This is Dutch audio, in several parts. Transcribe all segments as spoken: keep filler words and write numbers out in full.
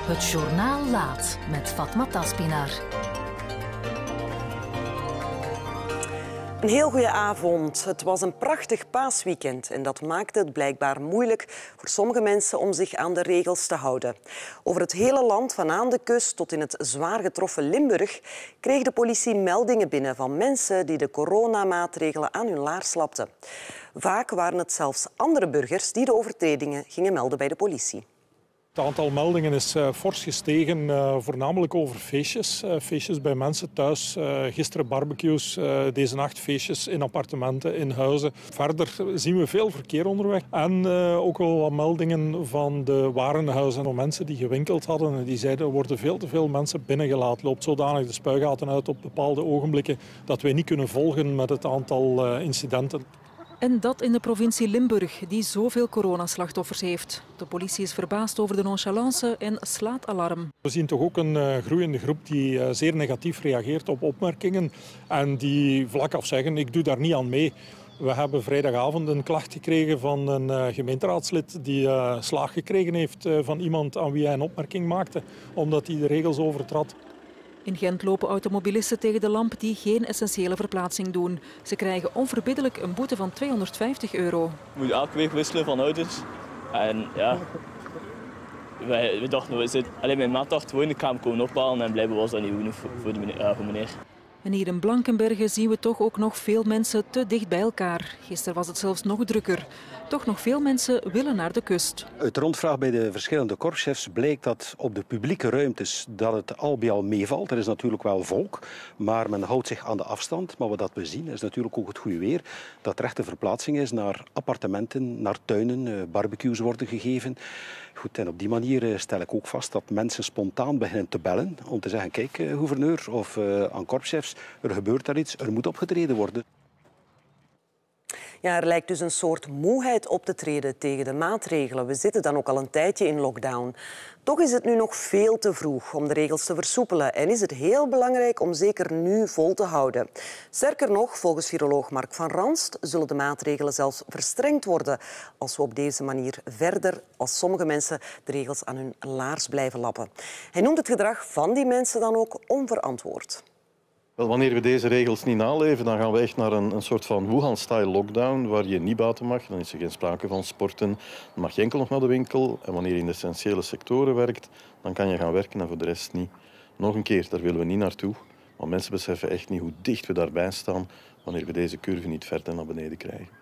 Het journaal laat met Fatma Taspinar. Een heel goede avond. Het was een prachtig paasweekend en dat maakte het blijkbaar moeilijk voor sommige mensen om zich aan de regels te houden. Over het hele land, van aan de kust tot in het zwaar getroffen Limburg, kreeg de politie meldingen binnen van mensen die de coronamaatregelen aan hun laars lapten. Vaak waren het zelfs andere burgers die de overtredingen gingen melden bij de politie. Het aantal meldingen is uh, fors gestegen, uh, voornamelijk over feestjes. Uh, feestjes bij mensen thuis, uh, gisteren barbecues, uh, deze nacht feestjes in appartementen, in huizen. Verder zien we veel verkeer onderweg. En uh, ook wel wat meldingen van de warenhuizen van mensen die gewinkeld hadden. En die zeiden, er worden veel te veel mensen binnengelaten. Loopt zodanig de spuigaten uit op bepaalde ogenblikken dat wij niet kunnen volgen met het aantal uh, incidenten. En dat in de provincie Limburg, die zoveel coronaslachtoffers heeft. De politie is verbaasd over de nonchalance en slaat alarm. We zien toch ook een uh, groeiende groep die uh, zeer negatief reageert op opmerkingen en die vlak af zeggen, ik doe daar niet aan mee. We hebben vrijdagavond een klacht gekregen van een uh, gemeenteraadslid die uh, slaag gekregen heeft uh, van iemand aan wie hij een opmerking maakte, omdat hij de regels overtrad. In Gent lopen automobilisten tegen de lamp die geen essentiële verplaatsing doen. Ze krijgen onverbiddelijk een boete van tweehonderdvijftig euro. Je moet elke week wisselen van auto's. En ja, wij, we dachten, we zitten, alleen mijn maat dacht gewoon, ik ga hem komen ophalen en blijkbaar was dat niet genoeg voor, voor, de meneer, uh, voor meneer. En hier in Blankenberge zien we toch ook nog veel mensen te dicht bij elkaar. Gisteren was het zelfs nog drukker. Toch nog veel mensen willen naar de kust. Uit rondvraag bij de verschillende korpschefs bleek dat op de publieke ruimtes dat het al bij al meevalt. Er is natuurlijk wel volk, maar men houdt zich aan de afstand. Maar wat we zien is natuurlijk ook het goede weer. Dat er echt een verplaatsing is naar appartementen, naar tuinen, barbecues worden gegeven. Goed, en op die manier stel ik ook vast dat mensen spontaan beginnen te bellen om te zeggen, kijk, gouverneur of uh, aan korpschefs, er gebeurt daar iets, er moet opgetreden worden. Ja, er lijkt dus een soort moeheid op te treden tegen de maatregelen. We zitten dan ook al een tijdje in lockdown. Toch is het nu nog veel te vroeg om de regels te versoepelen en is het heel belangrijk om zeker nu vol te houden. Sterker nog, volgens viroloog Mark van Ranst zullen de maatregelen zelfs verstrengd worden als we op deze manier verder, als sommige mensen de regels aan hun laars blijven lappen. Hij noemt het gedrag van die mensen dan ook onverantwoord. Wel, wanneer we deze regels niet naleven, dan gaan we echt naar een, een soort van Wuhan-style lockdown waar je niet buiten mag. Dan is er geen sprake van sporten. Dan mag je enkel nog naar de winkel. En wanneer je in de essentiële sectoren werkt, dan kan je gaan werken en voor de rest niet. Nog een keer, daar willen we niet naartoe. Want mensen beseffen echt niet hoe dicht we daarbij staan wanneer we deze curve niet verder naar beneden krijgen.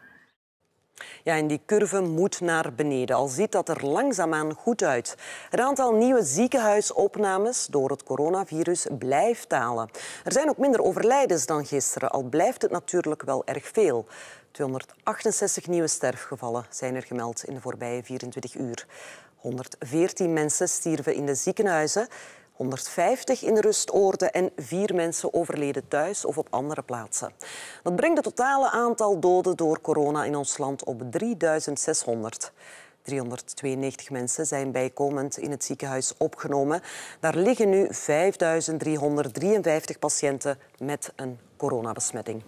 Ja, en die curve moet naar beneden, al ziet dat er langzaamaan goed uit. Het aantal nieuwe ziekenhuisopnames door het coronavirus blijft dalen. Er zijn ook minder overlijdens dan gisteren, al blijft het natuurlijk wel erg veel. tweehonderdachtenzestig nieuwe sterfgevallen zijn er gemeld in de voorbije vierentwintig uur. honderdveertien mensen stierven in de ziekenhuizen, honderdvijftig in de rustoorden en vier mensen overleden thuis of op andere plaatsen. Dat brengt het totale aantal doden door corona in ons land op drieduizend zeshonderd. driehonderdtweeënnegentig mensen zijn bijkomend in het ziekenhuis opgenomen. Daar liggen nu vijfduizend driehonderddrieënvijftig patiënten met een coronabesmetting.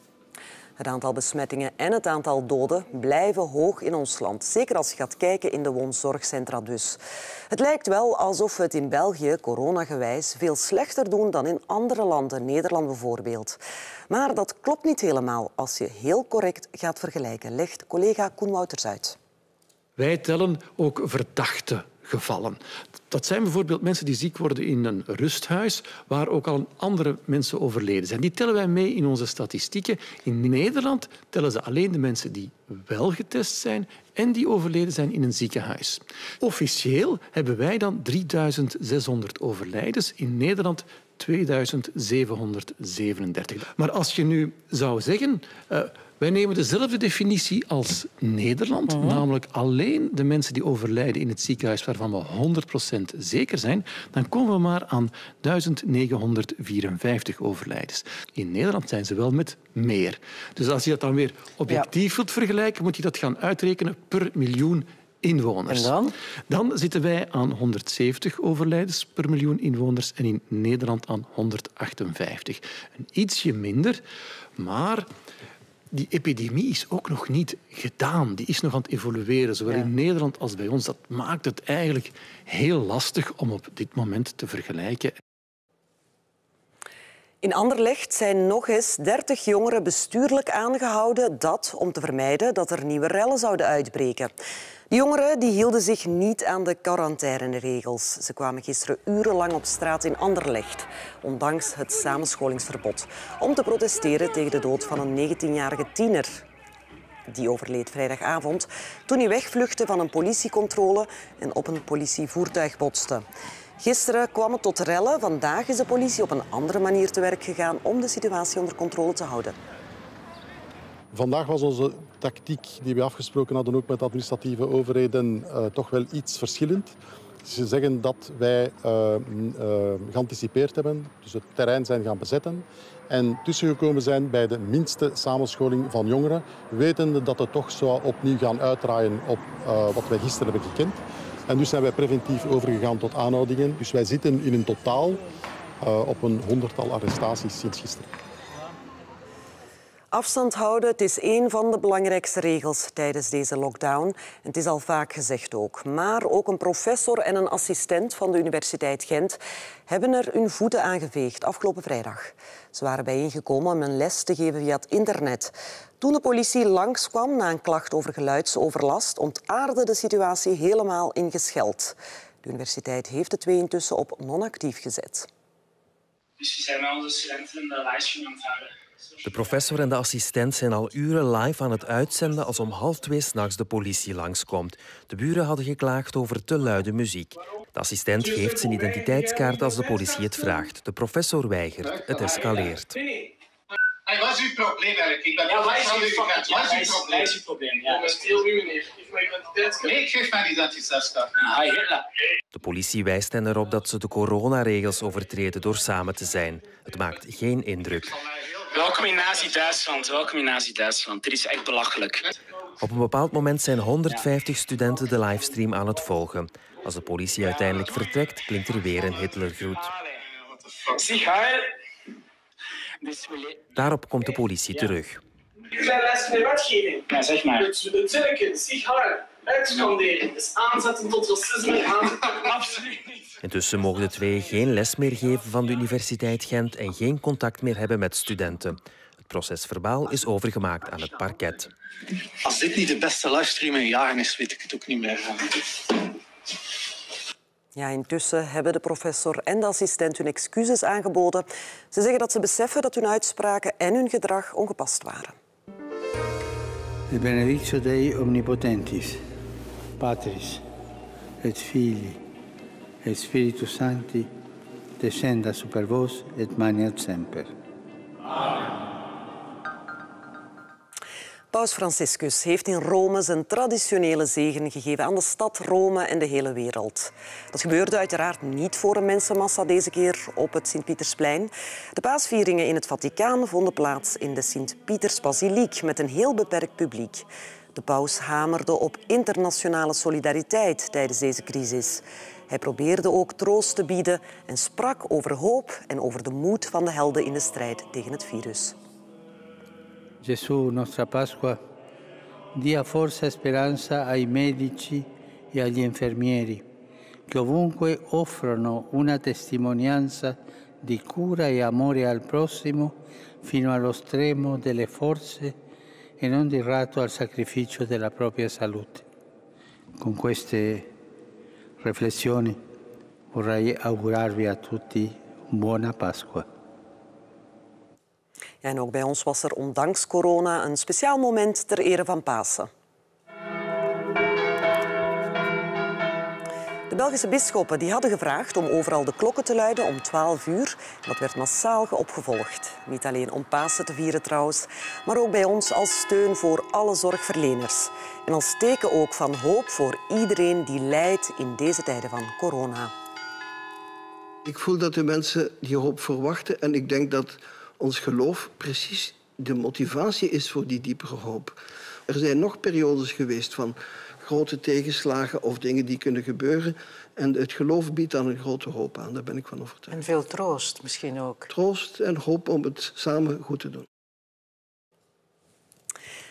Het aantal besmettingen en het aantal doden blijven hoog in ons land. Zeker als je gaat kijken in de woonzorgcentra dus. Het lijkt wel alsof we het in België, coronagewijs, veel slechter doen dan in andere landen, Nederland bijvoorbeeld. Maar dat klopt niet helemaal als je heel correct gaat vergelijken, legt collega Koen Wouters uit. Wij tellen ook verdachte gevallen. Dat zijn bijvoorbeeld mensen die ziek worden in een rusthuis waar ook al andere mensen overleden zijn. Die tellen wij mee in onze statistieken. In Nederland tellen ze alleen de mensen die wel getest zijn en die overleden zijn in een ziekenhuis. Officieel hebben wij dan drieduizend zeshonderd overlijdens. In Nederland tweeduizend zevenhonderdzevenendertig. Maar als je nu zou zeggen, Uh, wij nemen dezelfde definitie als Nederland, uh-huh. namelijk alleen de mensen die overlijden in het ziekenhuis waarvan we honderd procent zeker zijn, dan komen we maar aan duizend negenhonderdvierenvijftig overlijdens. In Nederland zijn ze wel met meer. Dus als je dat dan weer objectief ja. wilt vergelijken, moet je dat gaan uitrekenen per miljoen inwoners. En dan? Dan zitten wij aan honderdzeventig overlijdens per miljoen inwoners en in Nederland aan honderdachtenvijftig. Een ietsje minder, maar Die epidemie is ook nog niet gedaan. Die is nog aan het evolueren, zowel ja. in Nederland als bij ons. Dat maakt het eigenlijk heel lastig om op dit moment te vergelijken. In Anderlecht zijn nog eens dertig jongeren bestuurlijk aangehouden. Dat om te vermijden dat er nieuwe rellen zouden uitbreken. De jongeren die hielden zich niet aan de quarantaineregels. Ze kwamen gisteren urenlang op straat in Anderlecht, ondanks het samenscholingsverbod, om te protesteren tegen de dood van een negentienjarige tiener. Die overleed vrijdagavond toen hij wegvluchtte van een politiecontrole en op een politievoertuig botste. Gisteren kwam het tot rellen. Vandaag is de politie op een andere manier te werk gegaan om de situatie onder controle te houden. Vandaag was onze tactiek die we afgesproken hadden ook met administratieve overheden uh, toch wel iets verschillend. Ze zeggen dat wij uh, uh, geanticipeerd hebben, dus het terrein zijn gaan bezetten en tussengekomen zijn bij de minste samenscholing van jongeren, wetende dat het toch zou opnieuw gaan uitdraaien op uh, wat wij gisteren hebben gekend. En dus zijn wij preventief overgegaan tot aanhoudingen. Dus wij zitten in een totaal uh, op een honderdtal arrestaties sinds gisteren. Afstand houden, het is een van de belangrijkste regels tijdens deze lockdown. Het is al vaak gezegd ook. Maar ook een professor en een assistent van de Universiteit Gent hebben er hun voeten aangeveegd afgelopen vrijdag. Ze waren bijeengekomen om een les te geven via het internet. Toen de politie langskwam na een klacht over geluidsoverlast, ontaarde de situatie helemaal in gescheld. De universiteit heeft de twee intussen op non-actief gezet. Dus we zijn met onze studenten de livestream aan het houden. De professor en de assistent zijn al uren live aan het uitzenden als om half twee 's nachts de politie langskomt. De buren hadden geklaagd over te luide muziek. De assistent geeft zijn identiteitskaart als de politie het vraagt. De professor weigert. Het escaleert. Hey, wat is uw probleem eigenlijk? Ik ben ja, wat is uw probleem? Wat is uw probleem? Ja, dat is heel u, meneer. Geef mijn identiteitskaart. Nee, ik geef mijn identiteitskaart. De politie wijst hen erop dat ze de coronaregels overtreden door samen te zijn. Het maakt geen indruk. Welkom in Nazi-Duitsland. Welkom in Nazi-Duitsland. Dit is echt belachelijk. Op een bepaald moment zijn honderdvijftig studenten de livestream aan het volgen. Als de politie uiteindelijk vertrekt, klinkt er weer een Hitlergroet. Zeg heil. Daarop komt de politie terug. Ik ben les van de wetgeving. Ja, zeg maar. Het zinnetje, zeg heil. Uitschanderen is aanzetten tot racisme. Absoluut niet. Intussen mogen de twee geen les meer geven van de Universiteit Gent en geen contact meer hebben met studenten. Het procesverbaal is overgemaakt aan het parket. Als dit niet de beste livestream in jaren is, weet ik het ook niet meer. Ja, intussen hebben de professor en de assistent hun excuses aangeboden. Ze zeggen dat ze beseffen dat hun uitspraken en hun gedrag ongepast waren. De benedictio Dei omnipotentis, Patris, et Filii, et Spiritus Sancti, descenda super vos et maneat semper. Amen. Paus Franciscus heeft in Rome zijn traditionele zegen gegeven aan de stad Rome en de hele wereld. Dat gebeurde uiteraard niet voor een mensenmassa deze keer op het Sint-Pietersplein. De paasvieringen in het Vaticaan vonden plaats in de Sint-Pietersbasiliek met een heel beperkt publiek. De paus hamerde op internationale solidariteit tijdens deze crisis. Hij probeerde ook troost te bieden en sprak over hoop en over de moed van de helden in de strijd tegen het virus. Gesù, nostra Pasqua, dia forza e speranza ai medici e agli infermieri, che ovunque offrono una testimonianza di cura e amore al prossimo fino allo stremo delle forze e non di ratto al sacrificio della propria salute. Con queste riflessioni vorrei augurarvi a tutti buona Pasqua. Ja, en ook bij ons was er ondanks corona een speciaal moment ter ere van Pasen. De Belgische bisschoppen die hadden gevraagd om overal de klokken te luiden om twaalf uur. Dat werd massaal opgevolgd. Niet alleen om Pasen te vieren trouwens, maar ook bij ons als steun voor alle zorgverleners. En als teken ook van hoop voor iedereen die lijdt in deze tijden van corona. Ik voel dat de mensen die hoop verwachten en ik denk dat ons geloof precies de motivatie is voor die diepere hoop. Er zijn nog periodes geweest van grote tegenslagen of dingen die kunnen gebeuren. En het geloof biedt dan een grote hoop aan, daar ben ik van overtuigd. En veel troost misschien ook. Troost en hoop om het samen goed te doen.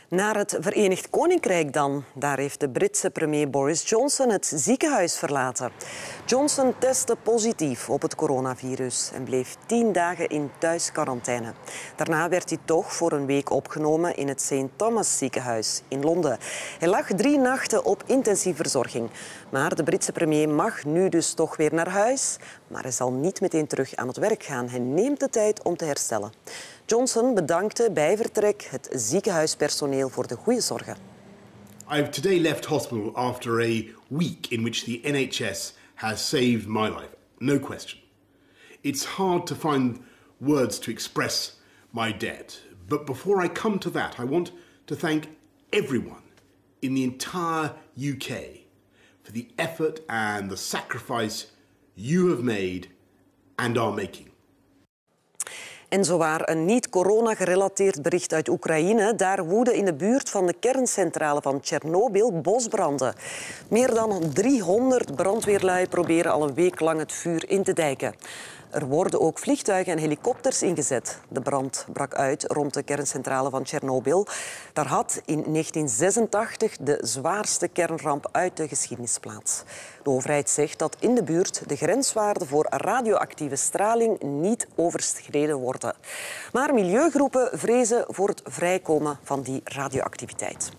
Naar het Verenigd Koninkrijk dan. Daar heeft de Britse premier Boris Johnson het ziekenhuis verlaten. Johnson testte positief op het coronavirus en bleef tien dagen in thuisquarantaine. Daarna werd hij toch voor een week opgenomen in het Saint Thomas ziekenhuis in Londen. Hij lag drie nachten op intensieve verzorging. Maar de Britse premier mag nu dus toch weer naar huis. Maar hij zal niet meteen terug aan het werk gaan. Hij neemt de tijd om te herstellen. Johnson bedankte bij vertrek het ziekenhuispersoneel voor de goede zorgen. I've today left hospital after a week in which the N H S has saved my life. No question. It's hard to find words to express my debt. But before I come to that, I want to thank everyone in the entire U K for the effort and the sacrifice you have made and are making. En zowaar een niet-corona-gerelateerd bericht uit Oekraïne. Daar woeden in de buurt van de kerncentrale van Tsjernobyl bosbranden. Meer dan driehonderd brandweerlui proberen al een week lang het vuur in te dijken. Er worden ook vliegtuigen en helikopters ingezet. De brand brak uit rond de kerncentrale van Tsjernobyl. Daar had in negentien zesentachtig de zwaarste kernramp uit de geschiedenis plaats. De overheid zegt dat in de buurt de grenswaarden voor radioactieve straling niet overschreden worden. Maar milieugroepen vrezen voor het vrijkomen van die radioactiviteit.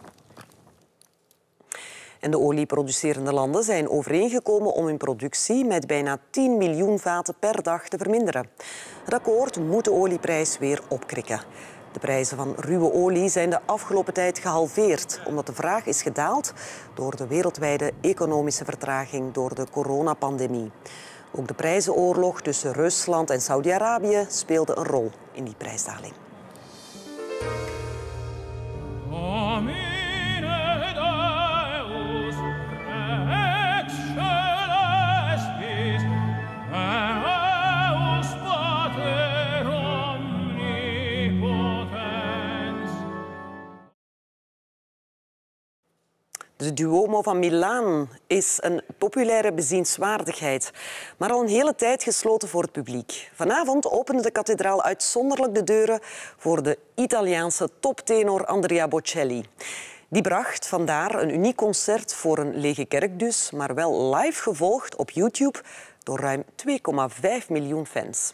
En de olieproducerende landen zijn overeengekomen om hun productie met bijna tien miljoen vaten per dag te verminderen. Het akkoord moet de olieprijs weer opkrikken. De prijzen van ruwe olie zijn de afgelopen tijd gehalveerd, omdat de vraag is gedaald door de wereldwijde economische vertraging door de coronapandemie. Ook de prijzenoorlog tussen Rusland en Saudi-Arabië speelde een rol in die prijsdaling. De Duomo van Milaan is een populaire bezienswaardigheid, maar al een hele tijd gesloten voor het publiek. Vanavond opende de kathedraal uitzonderlijk de deuren voor de Italiaanse toptenor Andrea Bocelli. Die bracht vandaar een uniek concert voor een lege kerk dus, maar wel live gevolgd op YouTube door ruim twee komma vijf miljoen fans.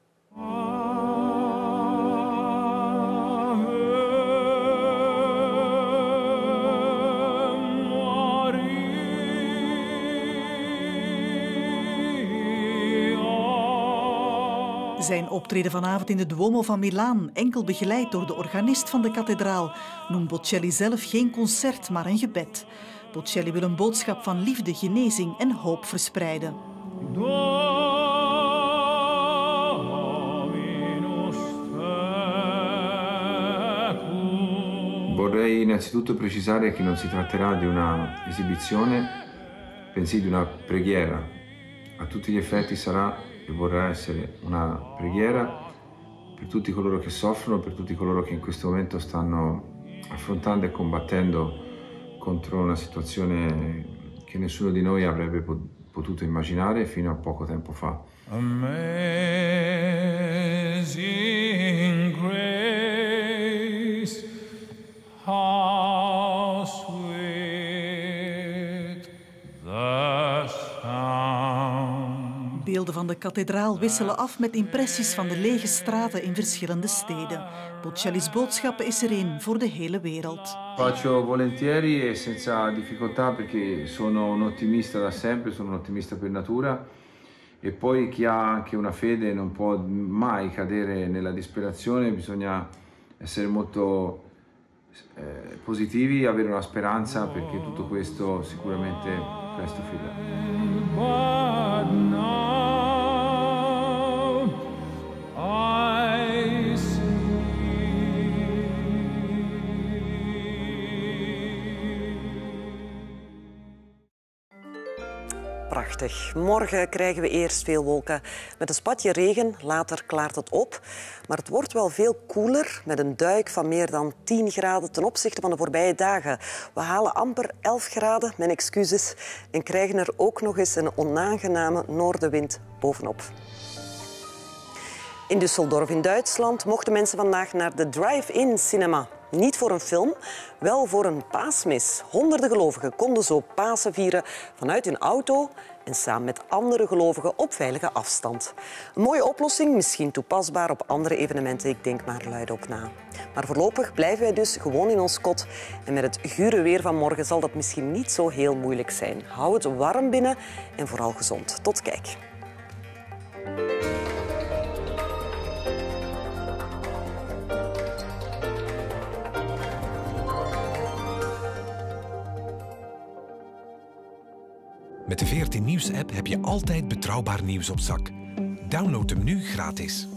Zijn optreden vanavond in de Duomo van Milaan, enkel begeleid door de organist van de kathedraal, noemt Bocelli zelf geen concert, maar een gebed. Bocelli wil een boodschap van liefde, genezing en hoop verspreiden. Vorrei innanzitutto precisare che non si tratterà di una esibizione, bensì di una preghiera. A tutti gli effetti sarà e vorrà essere una preghiera per tutti coloro che soffrono, per tutti coloro che in questo momento stanno affrontando e combattendo contro una situazione che nessuno di noi avrebbe potuto immaginare fino a poco tempo fa. Amazing grace, how sweet the sound. Beelden van de kathedraal wisselen af met impressies van de lege straten in verschillende steden. Bocelli's boodschappen is er één voor de hele wereld. Faccio volentieri e senza difficoltà perché sono un ottimista da sempre, sono un ottimista per natura e poi chi ha anche una fede non può mai cadere nella disperazione, bisogna essere molto eh, positivi, avere una speranza perché tutto questo sicuramente presto finirà. Prachtig. Morgen krijgen we eerst veel wolken met een spatje regen. Later klaart het op. Maar het wordt wel veel koeler met een duik van meer dan tien graden ten opzichte van de voorbije dagen. We halen amper elf graden, mijn excuses, en krijgen er ook nog eens een onaangename noordenwind bovenop. In Düsseldorf in Duitsland mochten mensen vandaag naar de drive-in cinema. Niet voor een film, wel voor een paasmis. Honderden gelovigen konden zo Pasen vieren vanuit hun auto en samen met andere gelovigen op veilige afstand. Een mooie oplossing, misschien toepasbaar op andere evenementen. Ik denk maar luidop na. Maar voorlopig blijven wij dus gewoon in ons kot. En met het gure weer van morgen zal dat misschien niet zo heel moeilijk zijn. Hou het warm binnen en vooral gezond. Tot kijk. Met de V R T Nieuws-app heb je altijd betrouwbaar nieuws op zak. Download hem nu gratis.